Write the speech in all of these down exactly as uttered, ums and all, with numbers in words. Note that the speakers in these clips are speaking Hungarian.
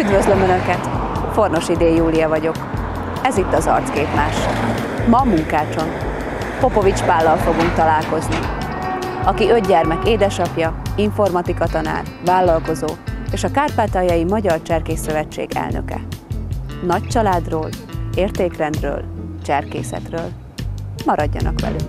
Üdvözlöm Önöket! Fornosi D. Júlia vagyok. Ez itt az Arcképmás. Ma Munkácson Popovics Pállal fogunk találkozni, aki öt gyermek édesapja, informatika tanár, vállalkozó és a Kárpátaljai Magyar Cserkész Szövetség elnöke. Nagy családról, értékrendről, cserkészetről. Maradjanak velünk!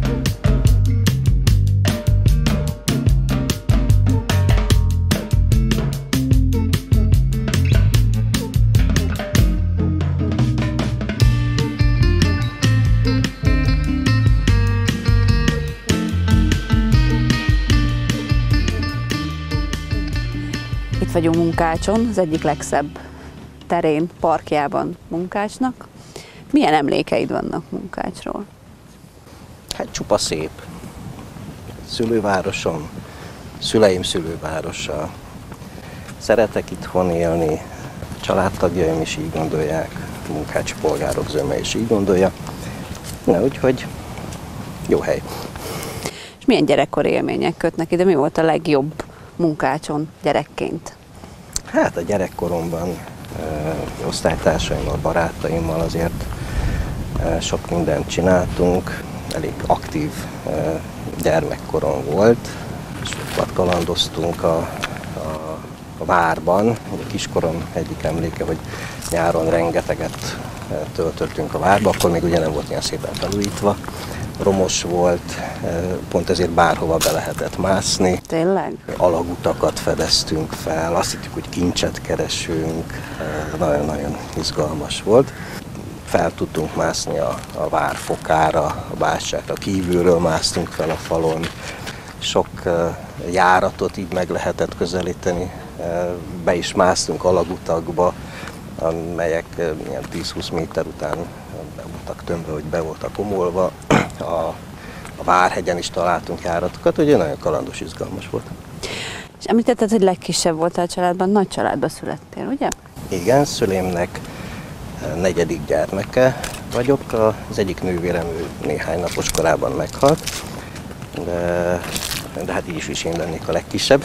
Itt vagyunk Munkácson, az egyik legszebb terén, parkjában Munkácsnak. Milyen emlékeid vannak Munkácsról? Hát csupa szép. Szülővárosom, szüleim szülővárosa. Szeretek itthon élni, a családtagjaim is így gondolják, a munkácsi polgárok zöme is így gondolja. Na, úgyhogy jó hely. És milyen gyerekkori élmények kötnek ide? Mi volt a legjobb Munkácson gyerekként? Hát a gyerekkoromban e, osztálytársaimmal, barátaimmal azért e, sok mindent csináltunk. Elég aktív e, gyermekkorom volt. Sokat kalandoztunk a, a, a várban. A kiskorom egyik emléke, hogy nyáron rengeteget e, töltöttünk a várba, akkor még ugye nem volt ilyen szépen felújítva. Romos volt, pont ezért bárhova be lehetett mászni. Tényleg? Alagutakat fedeztünk fel, azt hittük, hogy kincset keresünk, nagyon-nagyon izgalmas volt. Fel tudtunk mászni a, a vár fokára, a bástyákra, kívülről másztunk fel a falon. Sok járatot így meg lehetett közelíteni, be is másztunk alagutakba, amelyek ilyen tíz-húsz méter után be voltak tömve, hogy be voltak omolva. A, a Várhegyen is találtunk járatokat, ugye nagyon kalandos, izgalmas volt. És említetted, hogy legkisebb voltál a családban, nagy családba születtél, ugye? Igen, szüleimnek negyedik gyermeke vagyok, az egyik nővérem néhány napos korában meghalt, de, de hát így is, is én lennék a legkisebb.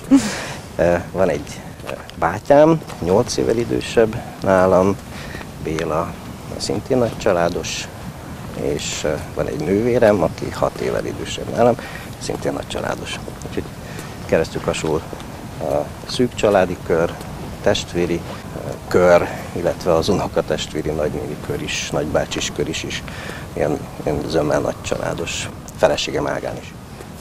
Van egy bátyám, nyolc évvel idősebb nálam, Béla, szintén nagy családos, és van egy nővérem, aki hat évvel idősebb nálam, szintén nagy családos. Úgyhogy keresztül hasul a szűk családi kör, testvéri kör, illetve az unokatestvéri nagynéni kör is, nagybácsis kör is, is ilyen, ilyen zömmel nagy családos, feleségem ágán is.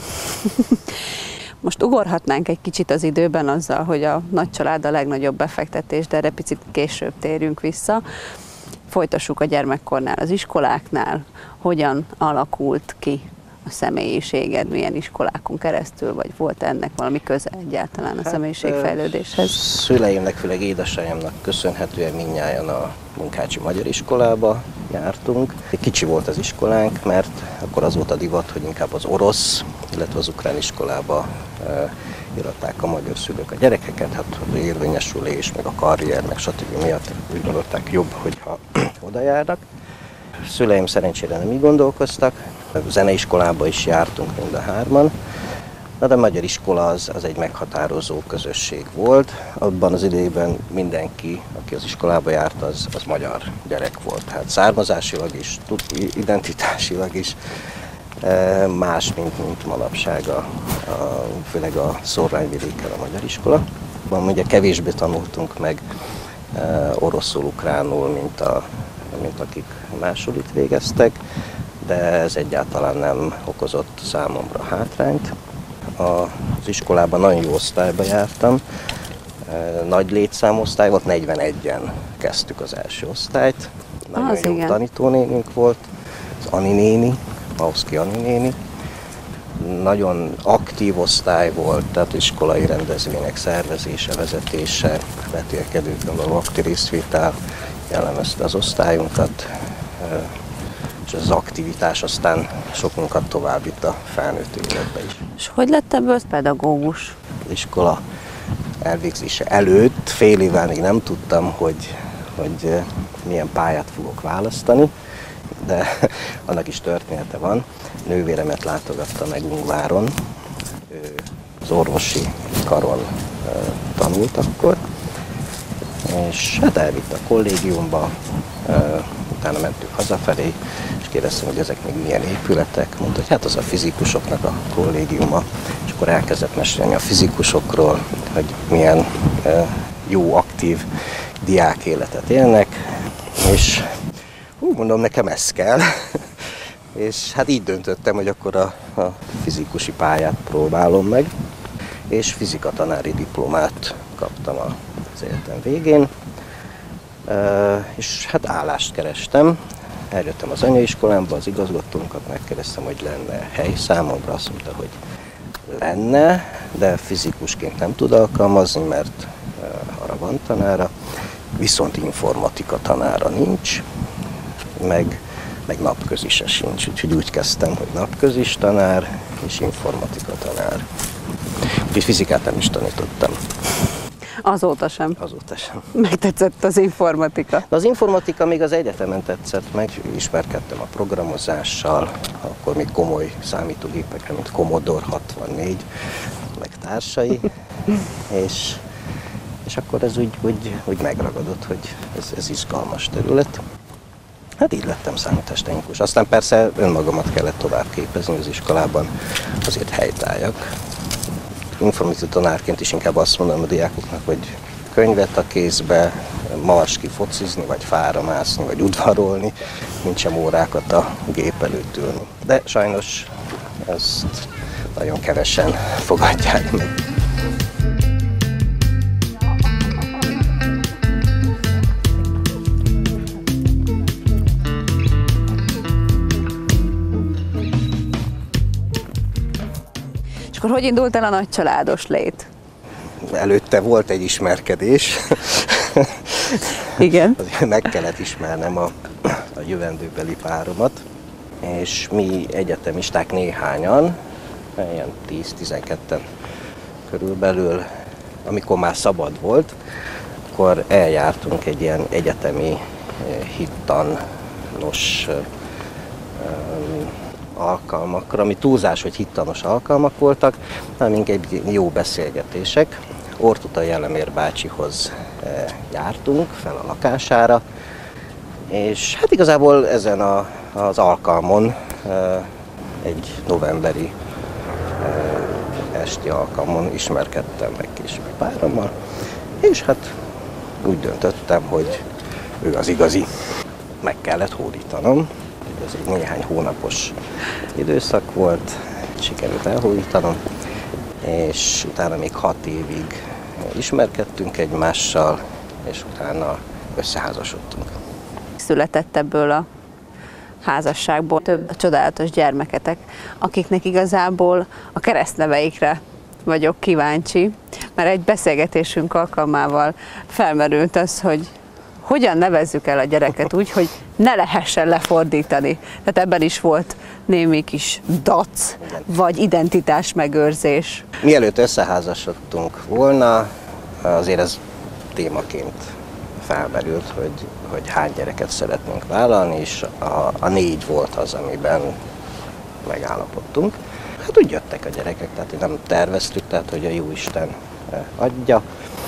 Most ugorhatnánk egy kicsit az időben azzal, hogy a nagy család a legnagyobb befektetés, de erre picit később térjünk vissza. Folytassuk a gyermekkornál, az iskoláknál. Hogyan alakult ki a személyiséged, milyen iskolákon keresztül, vagy volt ennek valami köze egyáltalán a hát, személyiségfejlődéshez? Szüleimnek, főleg édesanyámnak köszönhetően mindnyájan a Munkácsi Magyar Iskolába jártunk. Kicsi volt az iskolánk, mert akkor az volt a divat, hogy inkább az orosz, illetve az ukrán iskolába e, iratták a magyar szülők a gyerekeket, hát az érvényesülés, meg a karrier, meg stb. Miatt úgy gondolták jobb, hogyha oda járnak. Szüleim szerencsére nem így gondolkoztak, a zeneiskolába is jártunk mind a hárman, de a magyar iskola az, az egy meghatározó közösség volt. Abban az időben mindenki, aki az iskolába járt, az, az magyar gyerek volt. Tehát származásilag is, identitásilag is más, mint, mint manapság, a, a, főleg a szórványvidéken a magyar iskola. Ugye kevésbé tanultunk meg e, oroszul, ukránul, mint, a, mint akik másolit végeztek, de ez egyáltalán nem okozott számomra hátrányt. Az iskolában nagyon jó osztályba jártam, nagy létszámosztály volt, negyvenegyen kezdtük az első osztályt. Nagyon az jó igen. tanítónénink volt, az Ani néni, Mauszki Ani néni. Nagyon aktív osztály volt, tehát iskolai rendezvények szervezése, vezetése, vetélkedőkön való aktív részvétel jellemezte az osztályunkat. És az aktivitás aztán sokunkat tovább itt a felnőtt életbe is. És hogy lett ebből pedagógus? Az iskola elvégzése előtt fél évvel még nem tudtam, hogy, hogy milyen pályát fogok választani, de annak is története van. Nővéremet látogatta meg Ungváron, ő az orvosi karon tanult akkor, és hát elvitt a kollégiumba, utána mentünk hazafelé, és kérdeztem, hogy ezek még milyen épületek. Mondta, hogy hát az a fizikusoknak a kollégiuma, és akkor elkezdett mesélni a fizikusokról, hogy milyen jó, aktív diák életet élnek, és hú, mondom, nekem ez kell. És hát így döntöttem, hogy akkor a, a fizikusi pályát próbálom meg, és fizikatanári diplomát kaptam az egyetem végén, e, és hát állást kerestem. Eljöttem az anyaiskolámba, az igazgatónkat megkérdeztem, hogy lenne hely számomra, azt mondta, hogy lenne, de fizikusként nem tud alkalmazni, mert e, arra van tanára, viszont informatika tanára nincs, meg meg napközise sincs, úgyhogy úgy kezdtem, hogy napközis tanár és informatika tanár. Úgyhogy fizikát nem is tanítottam. Azóta sem? Azóta sem. Megtetszett az informatika? De az informatika még az egyetemen tetszett meg, ismerkedtem a programozással, akkor még komoly számítógépekre, mint Commodore hatvannégy, meg társai, és, és akkor ez úgy, úgy, úgy megragadott, hogy ez, ez izgalmas terület. Hát így lettem számítástechnikus. Aztán persze önmagamat kellett tovább képezni az iskolában, azért helytálljak. Informatika tanárként is inkább azt mondom a diákoknak, hogy könyvet a kézbe, mars ki focizni, vagy fára mászni, vagy udvarolni, mint sem órákat a gép előtt ülni. De sajnos ezt nagyon kevesen fogadják meg. Akkor hogy indult el a nagycsaládos lét? Előtte volt egy ismerkedés. Igen. Azért meg kellett ismernem a, a jövendőbeli páromat, és mi egyetemisták néhányan, ilyen tíz-tizenketten körülbelül, amikor már szabad volt, akkor eljártunk egy ilyen egyetemi hittanos alkalmakra, ami túlzás, hogy hittanos alkalmak voltak, hanem inkább jó beszélgetések. Ortuta Jellemér bácsihoz jártunk fel a lakására, és hát igazából ezen a, az alkalmon, egy novemberi esti alkalmon ismerkedtem meg később párommal, és hát úgy döntöttem, hogy ő az igazi. Meg kellett hódítanom. Ez egy néhány hónapos időszak volt, sikerült elhódítanom, és utána még hat évig ismerkedtünk egymással, és utána összeházasodtunk. Született ebből a házasságból több csodálatos gyermeketek, akiknek igazából a keresztneveikre vagyok kíváncsi, mert egy beszélgetésünk alkalmával felmerült az, hogy hogyan nevezzük el a gyereket úgy, hogy ne lehessen lefordítani. Tehát ebben is volt némi kis dac, vagy identitásmegőrzés. Mielőtt összeházasodtunk volna, azért ez témaként felmerült, hogy, hogy hány gyereket szeretnénk vállalni, és a, a négy volt az, amiben megállapodtunk. Hát úgy jöttek a gyerekek, tehát nem terveztük, tehát hogy a Jóisten adja,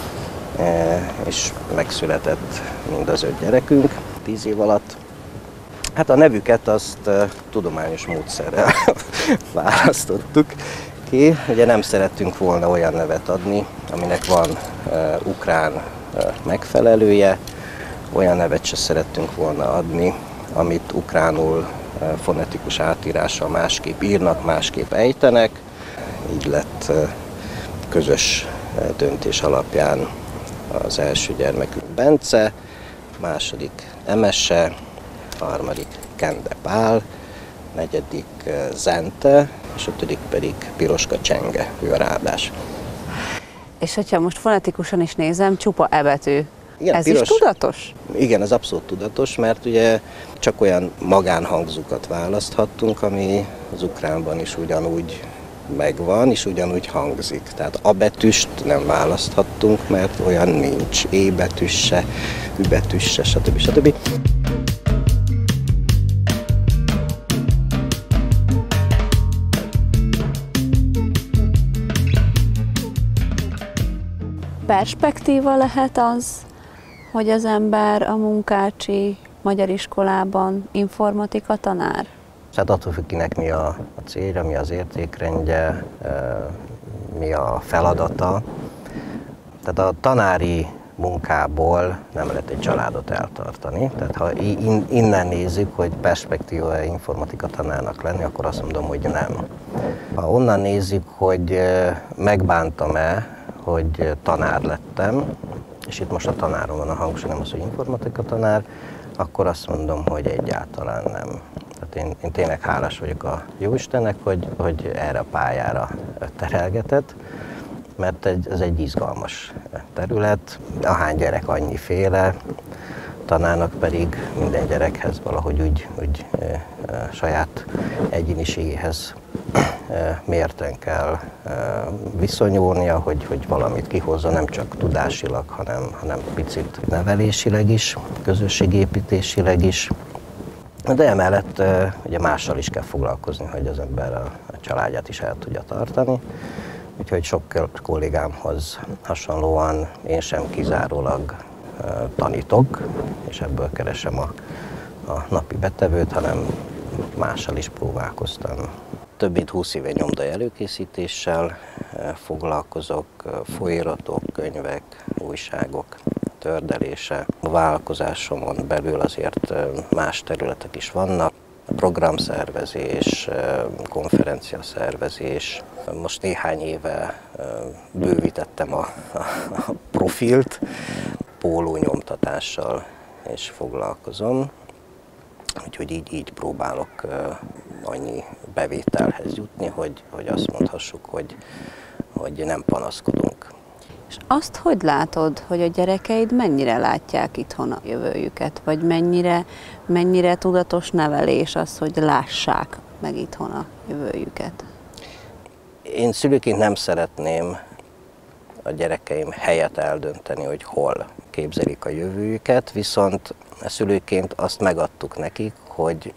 és megszületett mind az öt gyerekünk tíz év alatt. Hát a nevüket azt tudományos módszerrel választottuk ki. Ugye nem szerettünk volna olyan nevet adni, aminek van ukrán megfelelője, olyan nevet se szerettünk volna adni, amit ukránul fonetikus átírással másképp írnak, másképp ejtenek. Így lett közös döntés alapján az első gyermekünk Bence, második Emese, harmadik Kende Pál, negyedik Zente, és ötödik pedig Piroska Csenge, ő a ráadás. És hogyha most fonetikusan is nézem, csupa E betű. Igen, ez piros, is tudatos? Igen, ez abszolút tudatos, mert ugye csak olyan magánhangzókat választhattunk, ami az ukránban is ugyanúgy megvan, és ugyanúgy hangzik. Tehát A betűst nem választhattunk, mert olyan nincs. E betűs se, Ü betűs se, stb. stb. Perspektíva lehet az, hogy az ember a munkácsi magyar iskolában informatika tanár? Hát attól függ, kinek mi a, a célja, mi az értékrendje, mi a feladata. Tehát a tanári munkából nem lehet egy családot eltartani. Tehát ha innen nézzük, hogy perspektíva informatika tanárnak lenni, akkor azt mondom, hogy nem. Ha onnan nézzük, hogy megbántam-e, hogy tanár lettem, és itt most a tanáron van a hangsúly, nem az, hogy informatika tanár, akkor azt mondom, hogy egyáltalán nem. Tehát én, én tényleg hálás vagyok a Jóistennek, hogy, hogy erre a pályára terelgetett, mert egy, ez egy izgalmas terület, ahány gyerek annyiféle, tanárnak pedig minden gyerekhez valahogy úgy, úgy e, e, saját egyéniségéhez e, mérten kell e, viszonyulnia, hogy, hogy valamit kihozza, nem csak tudásilag, hanem, hanem picit nevelésileg is, közösségépítésileg is. De emellett e, ugye mással is kell foglalkozni, hogy az ember a, a családját is el tudja tartani. Úgyhogy sok kollégámhoz hasonlóan én sem kizárólag uh, tanítok, és ebből keresem a, a napi betevőt, hanem mással is próbálkoztam. Több mint húsz éve nyomdai előkészítéssel uh, foglalkozok, uh, folyóiratok, könyvek, újságok tördelése. A vállalkozásomon belül azért uh, más területek is vannak. Programszervezés, konferenciaszervezés. Most néhány éve bővítettem a, a, a profilt, pólónyomtatással is foglalkozom, úgyhogy így, így próbálok annyi bevételhez jutni, hogy, hogy azt mondhassuk, hogy, hogy nem panaszkodunk. És azt hogy látod, hogy a gyerekeid mennyire látják itthon a jövőjüket, vagy mennyire, mennyire tudatos nevelés az, hogy lássák meg itthon a jövőjüket? Én szülőként nem szeretném a gyerekeim helyet eldönteni, hogy hol képzelik a jövőjüket, viszont a szülőként azt megadtuk nekik, hogy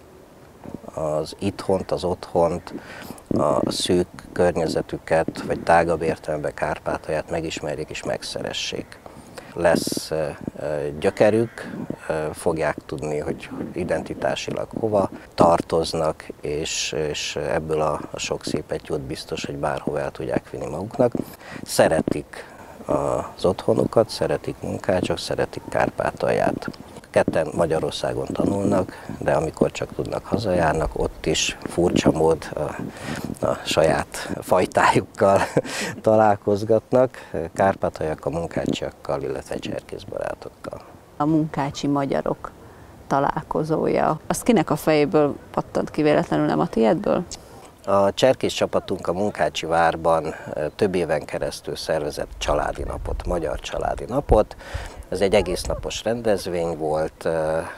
az itthont, az otthont, a szűk környezetüket, vagy tágabb értelemben Kárpátalját megismerjék és megszeressék. Lesz gyökerük, fogják tudni, hogy identitásilag hova tartoznak, és, és ebből a, a sok szép együtt biztos, hogy bárhova el tudják vinni maguknak. Szeretik az otthonukat, szeretik Munkácsot, szeretik Kárpátalját. Ketten Magyarországon tanulnak, de amikor csak tudnak, hazajárnak, ott is furcsa mód a, a saját fajtájukkal találkozgatnak, kárpátaljak a munkácsiakkal, illetve cserkészbarátokkal. A munkácsi magyarok találkozója, az kinek a fejéből pattant ki véletlenül, nem a tiédből? A cserkész csapatunk a Munkácsi várban több éven keresztül szervezett családi napot, magyar családi napot. Ez egy egész napos rendezvény volt,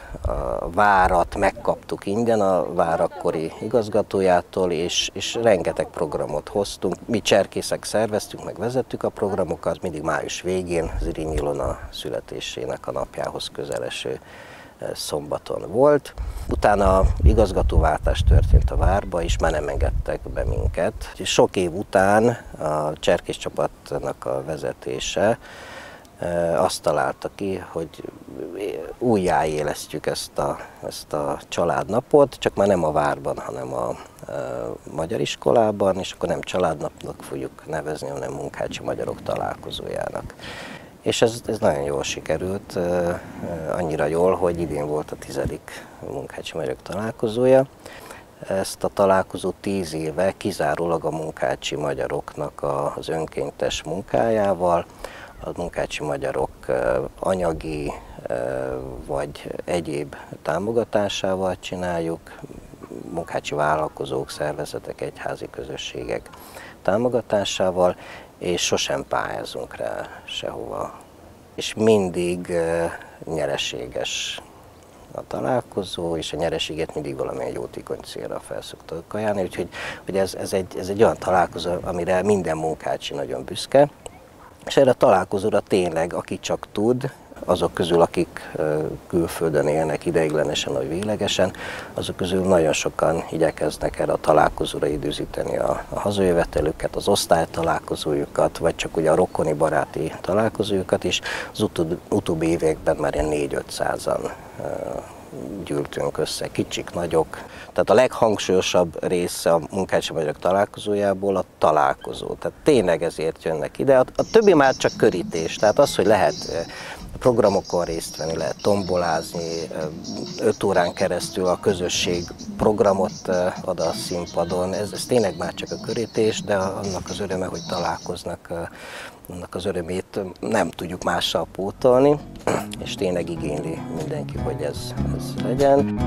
a várat megkaptuk ingyen a vár akkori igazgatójától, és, és rengeteg programot hoztunk. Mi cserkészek szerveztük, meg vezettük a programokat, mindig május végén, Zrínyi Ilona születésének a napjához közeleső szombaton volt. Utána igazgatóváltás történt a várba, és már nem engedtek be minket. Sok év után a cserkész csapatnak a vezetése azt találta ki, hogy újjáélesztjük ezt a, ezt a családnapot, csak már nem a várban, hanem a, a magyar iskolában, és akkor nem családnapnak fogjuk nevezni, hanem Munkácsi magyarok találkozójának. És ez, ez nagyon jól sikerült, annyira jól, hogy idén volt a tizedik Munkácsi magyarok találkozója. Ezt a találkozót tíz éve kizárólag a munkácsi magyaroknak az önkéntes munkájával, a munkácsi magyarok anyagi vagy egyéb támogatásával csináljuk, munkácsi vállalkozók, szervezetek, egyházi közösségek támogatásával, és sosem pályázunk rá sehova. És mindig nyereséges a találkozó, és a nyereséget mindig valamilyen jótékony célra fel szoktak ajánlani, úgyhogy hogy ez, ez, egy, ez egy olyan találkozó, amire minden munkácsi nagyon büszke. És erre a találkozóra tényleg, aki csak tud, azok közül, akik külföldön élnek ideiglenesen vagy véglegesen, azok közül nagyon sokan igyekeznek erre a találkozóra időzíteni a, a hazajövetelüket, az osztálytalálkozójukat, vagy csak ugye a rokoni baráti találkozójukat is. Az utóbbi, utóbbi években már ilyen négy-ötszázan gyűltünk össze, kicsik, nagyok. Tehát a leghangsúlyosabb része a munkácsi magyarok találkozójából a találkozó. Tehát tényleg ezért jönnek ide. A, a többi már csak körítés, tehát az, hogy lehet programokon részt venni, lehet tombolázni, öt órán keresztül a közösség programot ad a színpadon. Ez, ez tényleg már csak a körítés, de annak az öröme, hogy találkoznak, annak az örömét nem tudjuk mással pótolni, és tényleg igényli mindenki, hogy ez, ez legyen.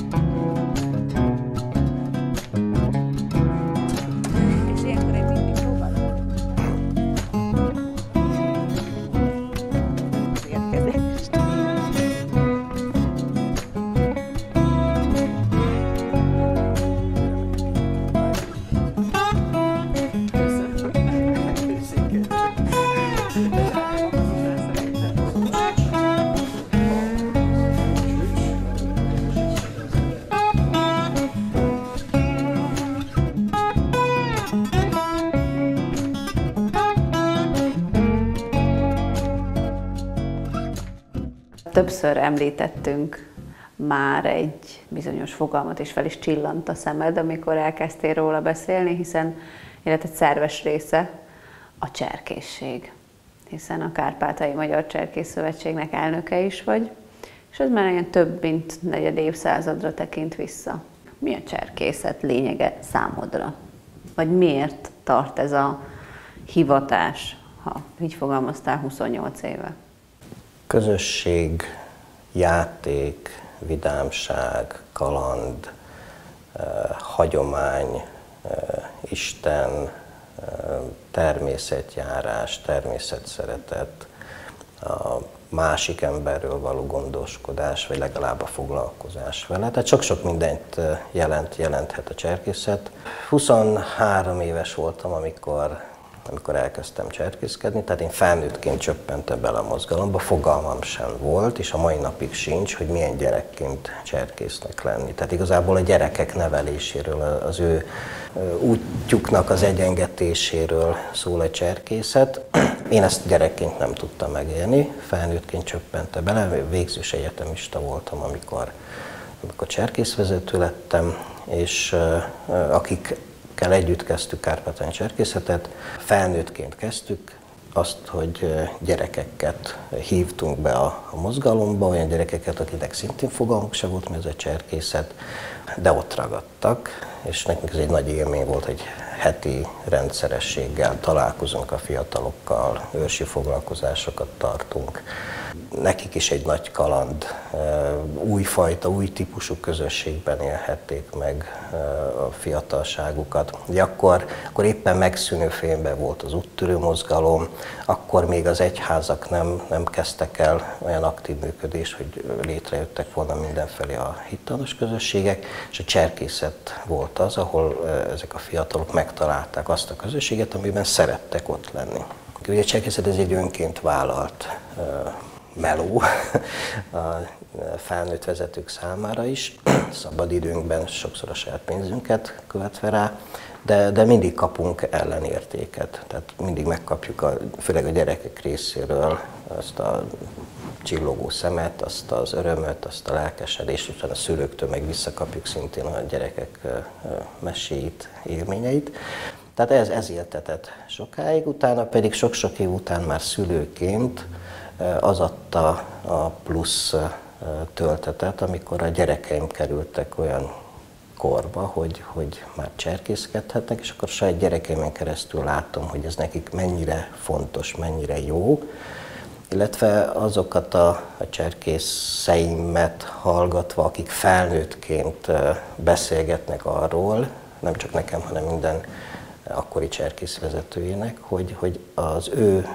Többször említettünk már egy bizonyos fogalmat, és fel is csillant a szemed, amikor elkezdtél róla beszélni, hiszen illetve egy szerves része a cserkészség, hiszen a Kárpátaljai Magyar Cserkész Szövetségnek elnöke is vagy, és ez már ilyen több mint negyed évszázadra tekint vissza. Mi a cserkészet lényege számodra? Vagy miért tart ez a hivatás, ha így fogalmaztál, huszonnyolc éve? Közösség, játék, vidámság, kaland, eh, hagyomány, eh, Isten, eh, természetjárás, természetszeretet, a másik emberről való gondoskodás, vagy legalább a foglalkozás vele. Tehát sok-sok mindent jelent, jelenthet a cserkészet. huszonhárom éves voltam, amikor amikor elkezdtem cserkészkedni, tehát én felnőttként csöppentem bele a mozgalomba, fogalmam sem volt, és a mai napig sincs, hogy milyen gyerekként cserkésznek lenni. Tehát igazából a gyerekek neveléséről, az ő útjuknak az egyengetéséről szól a cserkészet. Én ezt gyerekként nem tudtam megélni, felnőttként csöppentem bele, végzős egyetemista voltam, amikor, amikor cserkészvezető lettem, és akik kell együtt kezdtük Kárpátaljai cserkészetet. Felnőttként kezdtük azt, hogy gyerekeket hívtunk be a, a mozgalomba, olyan gyerekeket, akiknek szintén fogalmuk se volt, mi ez a cserkészet, de ott ragadtak, és nekünk ez egy nagy élmény volt, hogy heti rendszerességgel találkozunk a fiatalokkal, őrsi foglalkozásokat tartunk. Nekik is egy nagy kaland, újfajta, új típusú közösségben élhették meg a fiatalságukat. Ugye akkor, akkor éppen megszűnő fényben volt az úttörő mozgalom, akkor még az egyházak nem, nem kezdtek el olyan aktív működést, hogy létrejöttek volna mindenfelé a hittanos közösségek, és a cserkészet volt az, ahol ezek a fiatalok megtalálták azt a közösséget, amiben szerettek ott lenni. Ugye a cserkészet ez egy önként vállalt meló a felnőtt vezetők számára is, szabadidőnkben sokszor a saját pénzünket követve rá, de, de mindig kapunk ellenértéket, tehát mindig megkapjuk, a, főleg a gyerekek részéről azt a csillogó szemet, azt az örömöt, azt a lelkesedést, és a szülőktől meg visszakapjuk szintén a gyerekek meséit, élményeit. Tehát ez, ez éltetett sokáig, utána pedig sok-sok év után már szülőként az adta a plusz töltetet, amikor a gyerekeim kerültek olyan korba, hogy, hogy már cserkészkedhetnek, és akkor saját gyerekeimen keresztül látom, hogy ez nekik mennyire fontos, mennyire jó, illetve azokat a, a cserkészeimet hallgatva, akik felnőttként beszélgetnek arról, nem csak nekem, hanem minden akkori cserkészvezetőjének, hogy, hogy az ő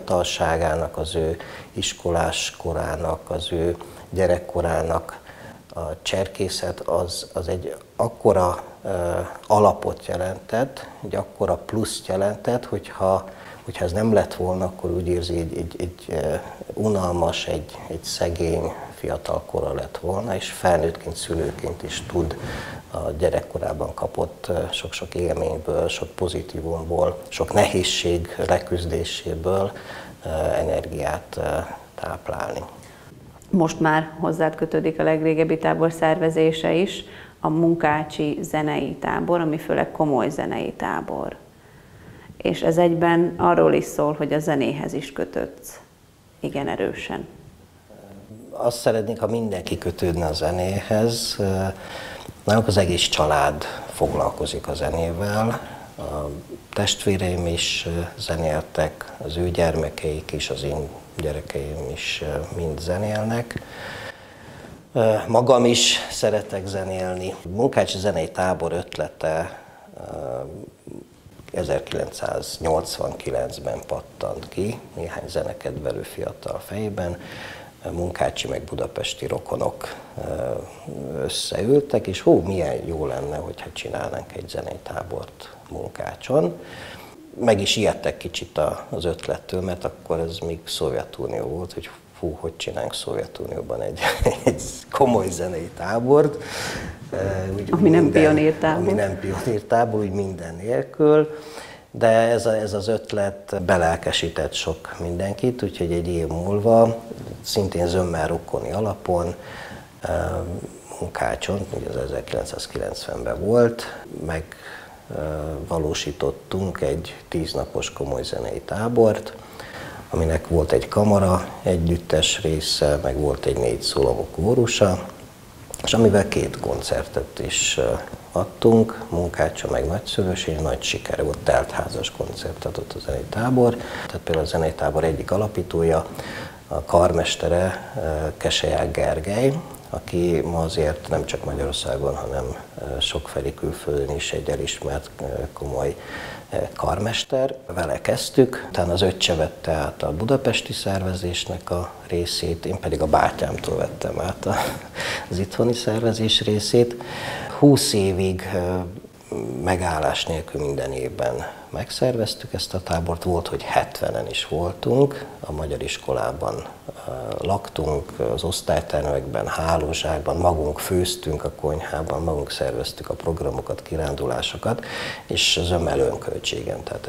fiatalságának, az ő iskolás korának, az ő gyerekkorának a cserkészet az, az egy akkora uh, alapot jelentett, egy akkora pluszt jelentett, hogyha, hogyha ez nem lett volna, akkor úgy érzi, egy, egy, egy uh, unalmas, egy, egy szegény fiatal kora lett volna, és felnőttként, szülőként is tud a gyerekkorában kapott uh, sok-sok élményből, sok pozitívumból, sok nehézség leküzdéséből uh, energiát uh, táplálni. Most már hozzád kötődik a legrégebbi tábor szervezése is, a Munkácsi zenei tábor, ami főleg komoly zenei tábor. És ez egyben arról is szól, hogy a zenéhez is kötődsz igen erősen. Azt szeretnénk, ha mindenki kötődne a zenéhez. Nálunk az egész család foglalkozik a zenével. A testvéreim is zenéltek, az ő gyermekeik is, az én gyerekeim is mind zenélnek. Magam is szeretek zenélni. A Munkácsi zenei tábor ötlete ezerkilencszáznyolcvankilencben pattant ki, néhány zenekedvelő fiatal fejében. Munkácsi meg budapesti rokonok összeültek, és hú, milyen jó lenne, hogyha csinálnánk egy zenei tábort Munkácson. Meg is ijedtek kicsit az ötlettől, mert akkor ez még Szovjetunió volt, hogy fú, hogy csinálunk Szovjetunióban egy, egy komoly zenei tábort. Úgy, ami minden, nem pionírtábor. Ami nem pionírtábor, úgy minden nélkül. De ez, a, ez az ötlet belelkesített sok mindenkit, úgyhogy egy év múlva, szintén zömmel rokoni alapon, Munkácson, ugye az ezerkilencszázkilencvenben volt, megvalósítottunk egy tíznapos komoly zenei tábort, aminek volt egy kamara együttes része, meg volt egy négy szólamú kórusa, és amivel két koncertet is adtunk, Munkácson meg Nagyszülősén, nagy siker volt, teltházas koncertet adott a zenei tábor. Tehát például a zenei tábor egyik alapítója, a karmestere Keseják Gergely, aki ma azért nem csak Magyarországon, hanem sokfelé külföldön is egy elismert komoly karmester. Vele kezdtük, utána az öccse vette át a budapesti szervezésnek a részét, én pedig a bátyámtól vettem át az itthoni szervezés részét. húsz évig megállás nélkül minden évben megszerveztük ezt a tábort, volt, hogy hetvenen is voltunk, a magyar iskolában laktunk, az osztálytermekben, hálózsákban, magunk főztünk a konyhában, magunk szerveztük a programokat, kirándulásokat, és zömmel önköltségen, tehát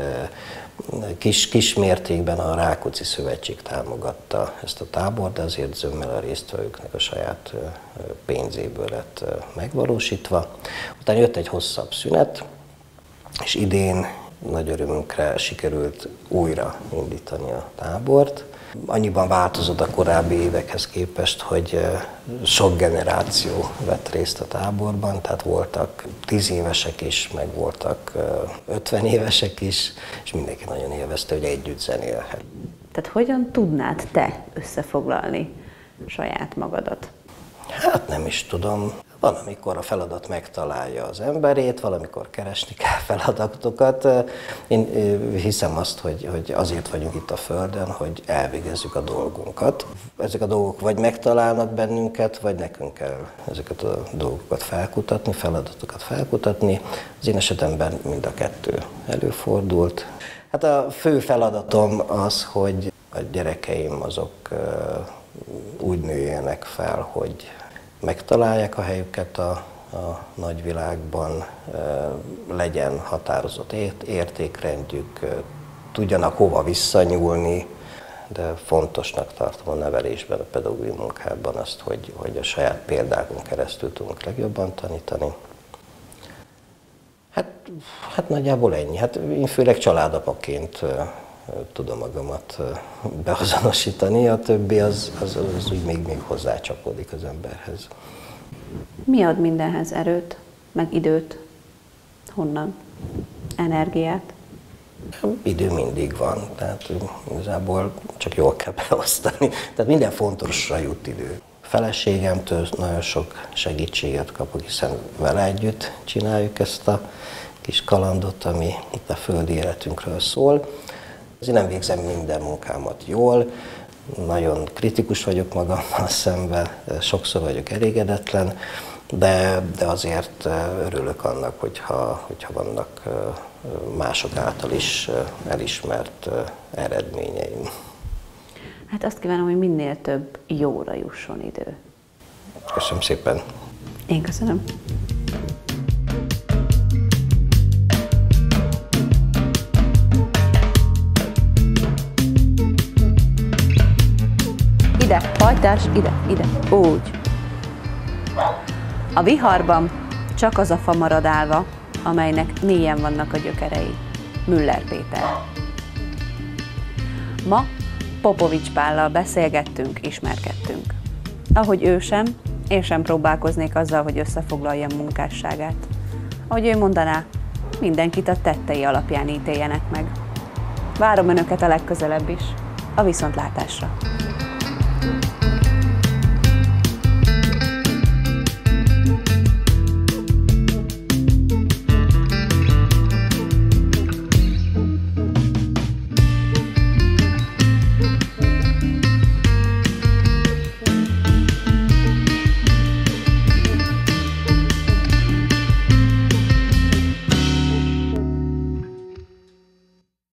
kis, kis mértékben a Rákóczi Szövetség támogatta ezt a tábort, de azért zömmel a résztvevőknek a saját pénzéből lett megvalósítva. Utána jött egy hosszabb szünet, és idén nagy örömünkre sikerült újra indítani a tábort. Annyiban változott a korábbi évekhez képest, hogy sok generáció vett részt a táborban, tehát voltak tíz évesek is, meg voltak ötven évesek is, és mindenki nagyon élvezte, hogy együtt zenélhet. Tehát hogyan tudnád te összefoglalni saját magadat? Hát nem is tudom. Van, amikor a feladat megtalálja az emberét, valamikor keresni kell feladatokat. Én hiszem azt, hogy, hogy azért vagyunk itt a Földön, hogy elvégezzük a dolgunkat. Ezek a dolgok vagy megtalálnak bennünket, vagy nekünk kell ezeket a dolgokat felkutatni, feladatokat felkutatni. Az én esetemben mind a kettő előfordult. Hát a fő feladatom az, hogy a gyerekeim azok úgy nőjenek fel, hogy megtalálják a helyüket a, a nagyvilágban, legyen határozott értékrendjük, tudjanak hova visszanyúlni, de fontosnak tartom a nevelésben, a pedagógiai munkában azt, hogy, hogy a saját példákon keresztül tudunk legjobban tanítani. Hát, hát nagyjából ennyi. Hát én főleg családapaként tudom magamat beazonosítani, a többi az, az, az úgy még, még hozzácsapódik az emberhez. Mi ad mindenhez erőt, meg időt? Honnan? Energiát? Idő mindig van, tehát igazából csak jól kell beosztani. Tehát minden fontosra jut idő. A feleségemtől nagyon sok segítséget kapok, hiszen vele együtt csináljuk ezt a kis kalandot, ami itt a földi életünkről szól. Én nem végzem minden munkámat jól, nagyon kritikus vagyok magammal szemben, sokszor vagyok elégedetlen, de, de azért örülök annak, hogyha, hogyha vannak mások által is elismert eredményeim. Hát azt kívánom, hogy minél több jóra jusson idő. Köszönöm szépen. Én köszönöm. Ide, hajtás, ide, ide, úgy. A viharban csak az a fa marad állva, amelynek mélyen vannak a gyökerei. Müller Péter. Ma Popovics Pállal beszélgettünk, ismerkedtünk. Ahogy ő sem, én sem próbálkoznék azzal, hogy összefoglaljam munkásságát. Ahogy ő mondaná, mindenkit a tettei alapján ítéljenek meg. Várom Önöket a legközelebb is. A viszontlátásra!